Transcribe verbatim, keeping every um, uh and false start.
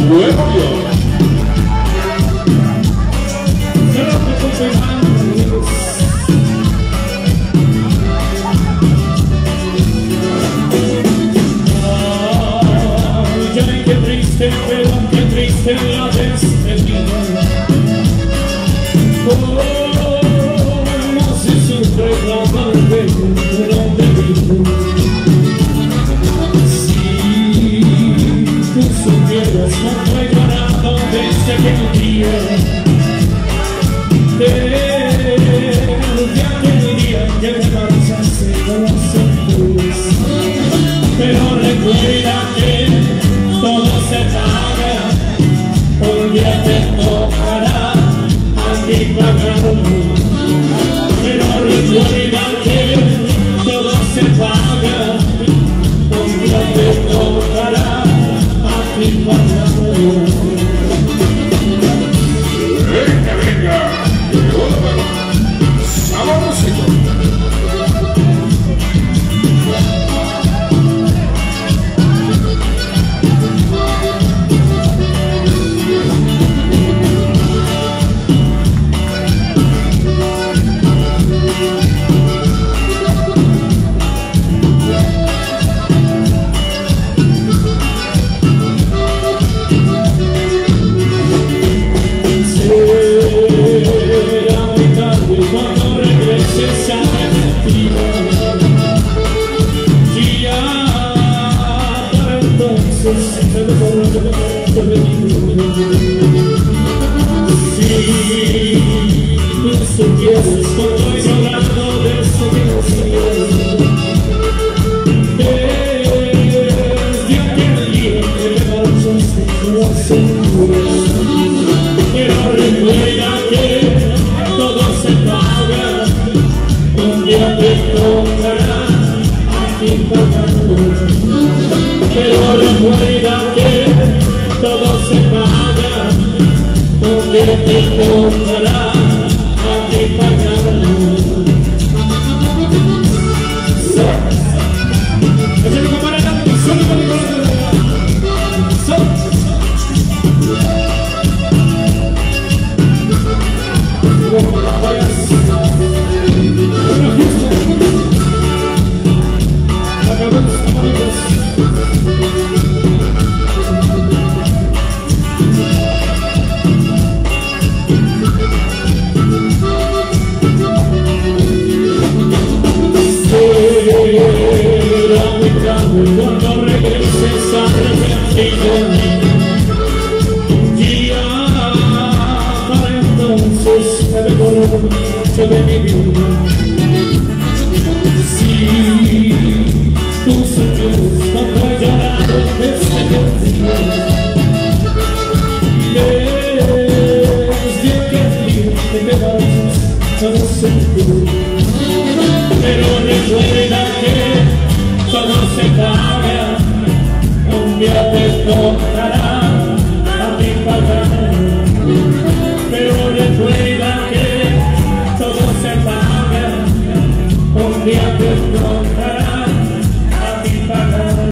Nuevo León. Ay, qué triste, pero qué triste la despedida. Como si sufre la muerte donde vivo. Si tú supieras cuánto he llorado desde aquel día, desde aquel día que me marchaste con los ojos. Pero recuerda que todo se paga, un día te tocará a ti pagarlo. Pero recuerda que todo se paga, un día te tocará a ti pagarlo. Venga, venga, saborosito. Si tú supieras cuánto he llorado desde que nací, desde aquel día que me marchaste con la segura. Pero recuerda que todo se paga, un día te tocará a ti pagarlo. Pero recuerda que todo se paga, un día te tocará a ti pagarlo. Ese no compara tanto, solo con el corazón de la cuando regreses arrepentido, ya para entonces me recuerdo mucho de mi vida. Si tú supieras cuánto he llorado desde aquel día, desde aquel día que te marchas todo se fue. Pero recuerda que todo se paga, un día te toca.